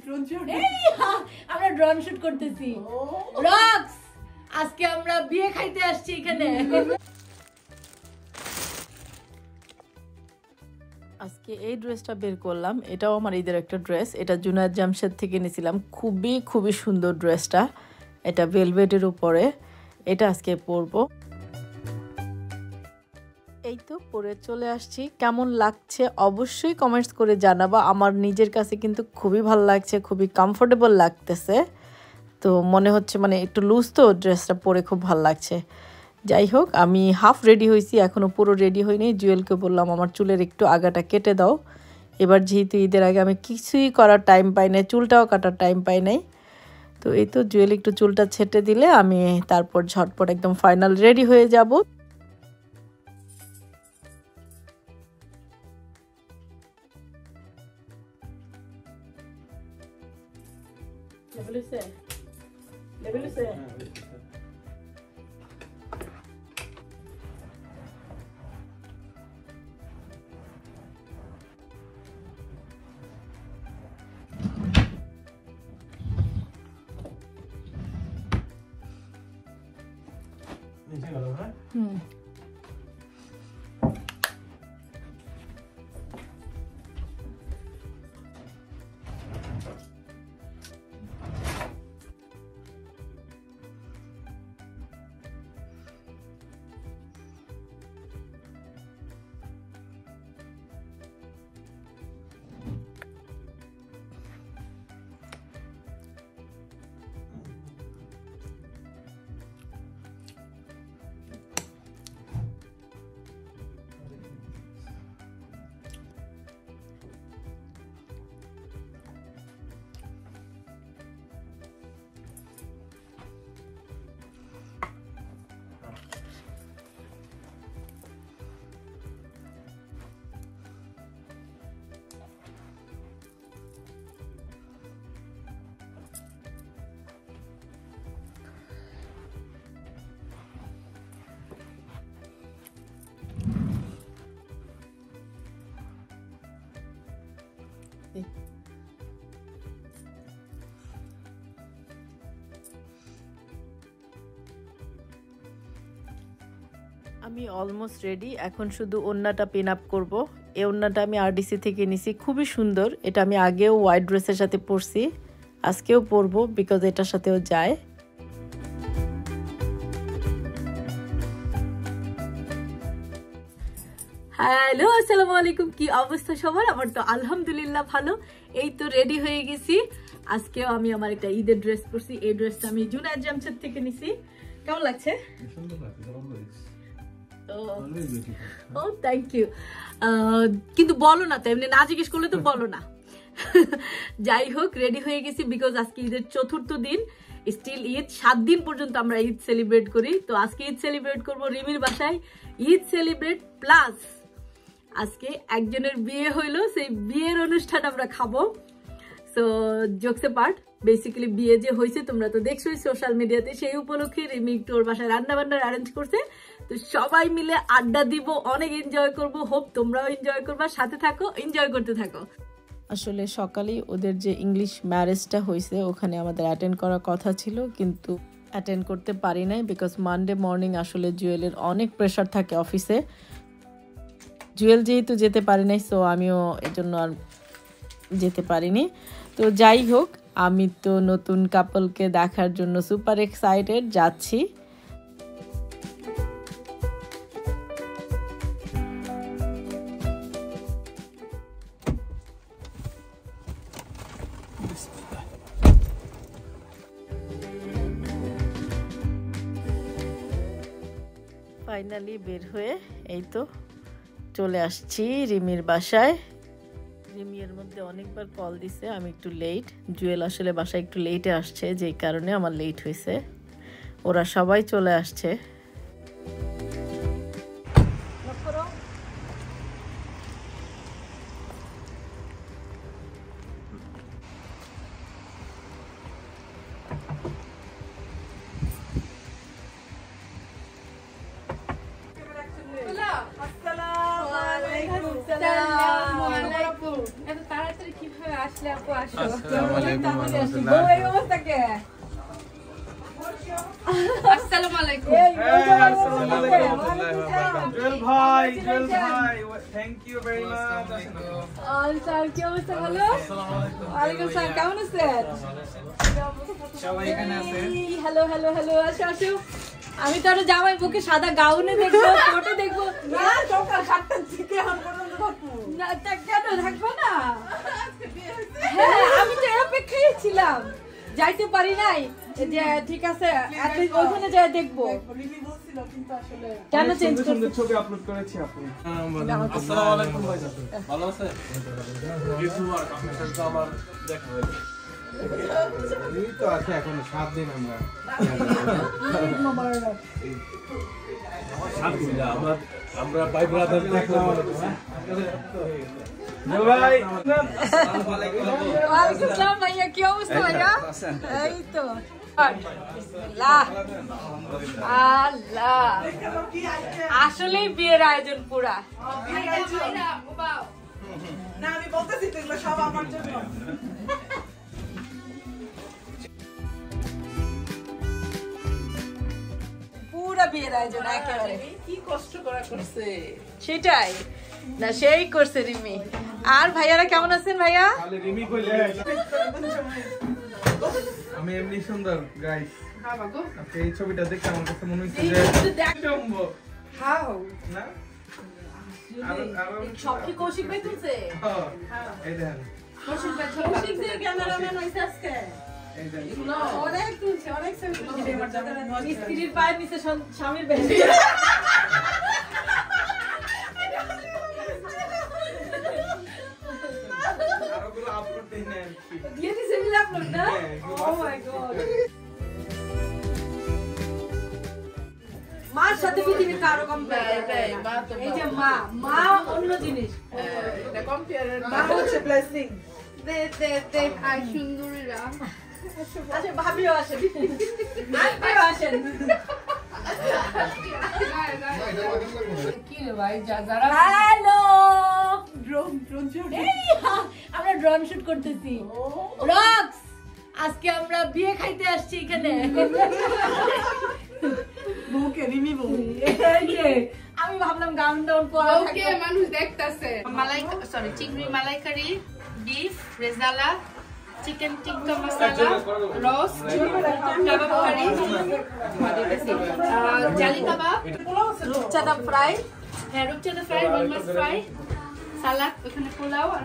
Drone shoot আমরা drone shoot করতেছি rocks আজকে আমরা বিয়ে খাইতে আসছি এখানে আজকে এই ড্রেসটা বের করলাম এটাও আমার ঈদের একটা ড্রেস এটা জুনায়েদ জামশেদ থেকে নিয়েছিলাম খুবই খুবই সুন্দর ড্রেসটা এটা ভেলভেটের উপরে এটা আজকে পরবো এই তো পরে চলে আসছি কেমন লাগছে অবশ্যই কমেন্টস করে জানাবা আমার নিজের কাছে কিন্তু খুবই ভালো লাগছে খুবই কমফোর্টেবল লাগতেছে তো মনে হচ্ছে মানে একটু লুজ তো ড্রেসটা পরে খুব ভালো লাগছে যাই হোক আমি হাফ রেডি হয়েছি এখনও পুরো রেডি হইনি জুয়েলকে বললাম আমার চুলের একটু আগাটা কেটে দাও এবার যেহেতু ঈদের আগে আমি কিছুই করার টাইম পাই নাই চুলটাও কাটার টাইম পাই নাই তো এই তো জুয়েল একটু চুলটা ছেটে দিলে আমি তারপর ঝটপট একদম ফাইনাল রেডি হয়ে যাব আমি অলমোস্ট রেডি এখন শুধু ওড়নাটা পিন আপ করব এই ওড়নাটা আমি আরডিসি থেকে নিছি খুবই সুন্দর এটা আমি আগেও হোয়াইট ড্রেসের সাথে পরছি আজকেও পরবো বিকজ এটার সাথেও যায় হ্যালো আসসালামু আলাইকুম কি অবস্থা সবার আমার তো আলহামদুলিল্লাহ ভালো এই তো রেডি হয়ে গেছি আজকেও আমি আমার একটা ঈদের ড্রেস পরছি এই ড্রেসটা আমি জুনায়েদ জামশেদ থেকে নিছি কেমন লাগছে সুন্দর লাগছে ও থ্যাংক ইউ কিন্তু বলো না তো এমনি না জিজ্ঞেস করলে তো বলো না যাই হোক রেডি হয়ে গেছি বিকজ আজকে ঈদের চতুর্থ দিন স্টিল ঈদ 7 দিন পর্যন্ত আমরা ঈদ সেলিব্রেট করি তো আজকে ঈদ সেলিব্রেট করব রিমির বাসায় ঈদ সেলিব্রেট প্লাস আজকে একজনের বিয়ে হইলো সেই বিয়ের অনুষ্ঠান আমরা খাবো so jokes apart basically বিয়ে যে হয়েছে তোমরা তো দেখছোই সোশ্যাল মিডিয়াতে সেই উপলক্ষে রিমি একটু ওর বাসায় রান্না বান্নার অ্যারেঞ্জ করছে তো সবাই মিলে আড্ডা দিব অনেক এনজয় করব হোপ তোমরাও এনজয় করবা সাথে থাকো এনজয় করতে থাকো আসলে সকালেই ওদের যে ইংলিশ ম্যারেজটা হয়েছে ওখানে আমাদের অ্যাটেন্ড করার কথা ছিল কিন্তু অ্যাটেন্ড করতে পারি নাই বিকজ মানডে মর্নিং আসলে জুয়েলের অনেক প্রেশার থাকে অফিসে জুয়েল যেহেতু যেতে পারি নাই সো আমিও এজন্য আর যেতে পারিনি তো যাই হোক আমি তো নতুন কাপলকে দেখার জন্য সুপার এক্সাইটেড যাচ্ছি ফাইনালি বের হয়ে এই তো চলে আসছি রিমির বাসায় রিমির মধ্যে অনেকবার কল দিছে আমি একটু লেট জুয়েল আসলে বাসায় একটু লেটে আসছে যেই কারণে আমার লেট হয়েছে ওরা সবাই চলে আসছে আসলে আপু আসো। আসসালামু আলাইকুম। জুয়েল ভাই, thank you very much. Sir কি অবস্থা? ভালো? ওয়ালাইকুম আসসালাম, কেমন আছেন? সবাই এখানে আছে। হ্যালো হ্যালো হ্যালো, আসো আসো। আমি তো আরো জামাই বুকে সাদা গাউনে দেখবো, ফটো দেখবো। না সকাল 7টা থেকে এখন পর্যন্ত থাকবো না। তা কেন থাকবো না? হ্যাঁ আমি তো অপেক্ষায় ছিলাম, যাইতে পারি নাই যে ঠিক আছে অ্যাটলিস্ট ওখানে যাই দেখবো। কেন চেঞ্জ সুন্দর ছবি আপলোড করেছি আপনি। আসসালামু আলাইকুম ভাই, ভালো আছেন? ইউটিউবার আপনার সাথে আমার দেখা হলো। এই তো আছে এখন 7 দিন আমরা। 7 দিন আমরা ভাই ব্রাদার দেখলাম। ভাই আসসালামু আলাইকুম। ওয়ালাইকুম আসসালাম ভাইয়া, কি অবস্থা ভাইয়া? এই তো আল্লাহ আল্লাহ, আসলেই বিয়ের আয়োজন পুরা। না আমি বলতেছি তো এগুলো সব আমার জন্য। পুরা বিয়ের আয়োজন একেবারে। কি কষ্ট করা করছে। সেটাই না, সেই করছে রিমি। আর ভাইয়ারা কেমন আছেন ভাইয়া? তাহলে রিমি কইলে আমি এমনি সুন্দর গাইস। হ্যাঁ বাগো। আপনি এই ছবিটা দেখে আমার কাছে মনে হচ্ছে যে সম্ভব হাউ না। সব কি কৌশিক ভাই তুলছে? এই দেখেন, কৌশিক ভাই কৌশিক ক্যামেরাম্যান হইছে আজকে। এই দেখেন অনেক তুলছে, অনেক ছবি তুলছে। স্ত্রীর পায়ের নিচে স্বামীর বেশি। আরোগুলো আপলোড দেই না দিয়ে দিছে মিলে আপলোড না? Oh my God. মার সাথে পৃথিবীর কারো কম্পেয়ার করে না। এই যে মা, মা অন্য জিনিস। এটা কম্পিউটার মা হচ্ছে ব্লেসিং। They I সুন্দরীরা। আচ্ছা ভাবিও আসেন, আন্টিও আসেন। কি রে ভাই যারা হ্যালো, ড্রোন শুট। আমরা ড্রোন শুট করতেছি। রক্স, আজকে আমরা বিয়ে খাইতে আসছি এখানে। বউকে রিমি বউ। এই যে আমি ভাবলাম গাউন ডাউন পরা ওকে মানুষ দেখতাছে। মালাই সরি চিংড়ি malaikari, beef rezala, chicken tikka masala, roast, kebab curry, জালি কাবাব, রূপচাঁদা ফ্রাই, হ্যাঁ রূপচাঁদা ফ্রাই, রুই মাছ ফ্রাই, সালাদ, ওখানে পোলাও আর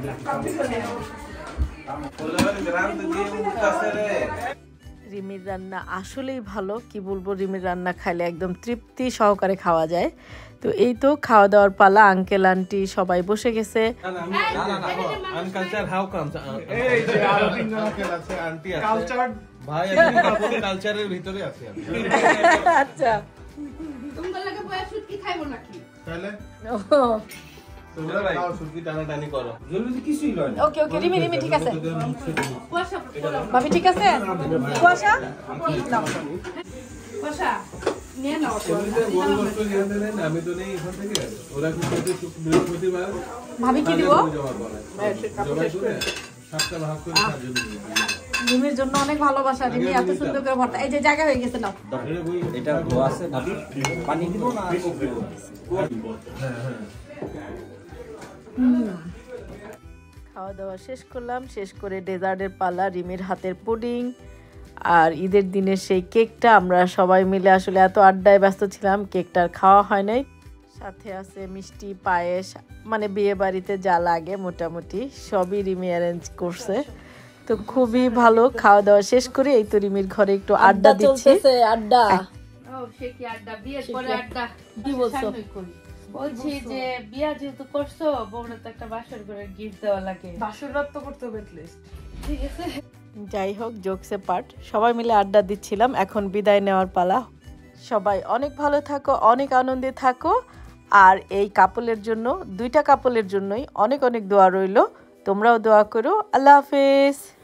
রিমির রান্না আসলেই ভালো। কি বলবো, রিমির রান্না খাইলে একদম তৃপ্তি সহকারে খাওয়া যায়। তো এই তো খাওয়া দাওয়ার পালা, আঙ্কেল আন্টি সবাই বসে গেছে। আনকালচার হাউ কামস এই যে আরো তিনজন আছে, আন্টি আছে, কালচার ভাই একদম কালচারের ভিতরে আছে আমি। আচ্ছা তোমার লাগে বয়া শুট কি খাইবো নাকি? তাহলে ও তোমরা খাও সুতি টানাটানি করো। জলদি কিছুই লয় না। ওকে ওকে রিমি রিমি ঠিক আছে। কুয়াশা পোলাও ভাবি ঠিক আছে? কুয়াশা কুয়াশা নিয়ে নাও। এমনিতে গোল গোস্ত নিয়ে দেন, আমি তো নেই এখান থেকে। ওরা কি প্রতি বৃহস্পতিবার ভাবি কি দিব? জমা করে। জমা করে 7টা ভাগ করে তার জন্য দিই। রিমির জন্য অনেক ভালোবাসা। রিমি এত সুন্দর করে ভর্তা। এই যে জায়গা হয়ে গেছে নাও। এটা ধোয়া আছে ভাবি, পানি দিব না? হ্যাঁ হ্যাঁ। খাওয়া দাওয়া শেষ করলাম, শেষ করে ডেজার্টের পালা, রিমির হাতের পুডিং আর ঈদের দিনের সেই কেকটা। আমরা সবাই মিলে আসলে এত আড্ডায় ব্যস্ত ছিলাম, কেকটা আর খাওয়া হয় নাই। সাথে আছে মিষ্টি, পায়েস, মানে বিয়ে বাড়িতে যা লাগে মোটামুটি সবই রিমি অ্যারেঞ্জ করছে। তো খুবই ভালো। খাওয়া দাওয়া শেষ করে এই তো রিমির ঘরে একটু আড্ডা দিচ্ছি। আড্ডা ও সে কি আড্ডা, বিয়ের পরে আড্ডা। কি বলছো? বলছি যে বিয়া যেহেতু করছো, বউরা তো একটা বাসর করে গিফট দেওয়া লাগে। বাসর রাত তো করতে হবে এটলিস্ট। ঠিক আছে, যাই হোক, জোকসে পার্ট, সবাই মিলে আড্ডা দিচ্ছিলাম। এখন বিদায় নেওয়ার পালা। সবাই অনেক ভালো থাকো, অনেক আনন্দে থাকো। আর এই কাপলের জন্য, দুইটা কাপলের জন্যই অনেক অনেক দোয়া রইল। তোমরাও দোয়া করো। আল্লাহ হাফেজ।